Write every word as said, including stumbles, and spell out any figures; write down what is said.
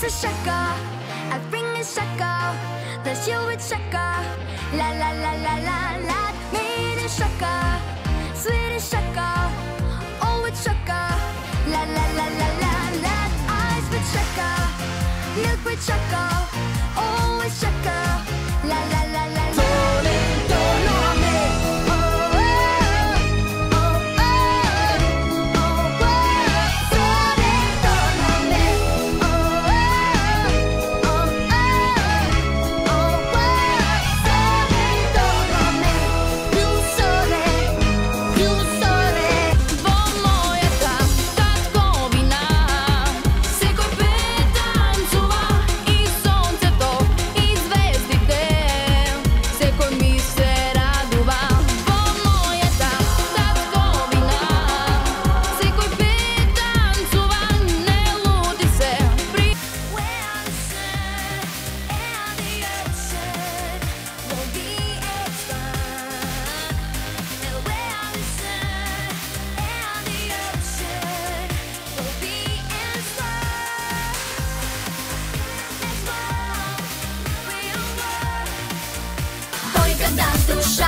a sugar, everything is sugar. Bless you with sugar, la la la la la la. Meat is sugar, sweet is sugar, oh with sugar, la la la la la la. Eyes with sugar, milk with sugar, oh with sugar, la la la la la. Sole intorno a me. Duša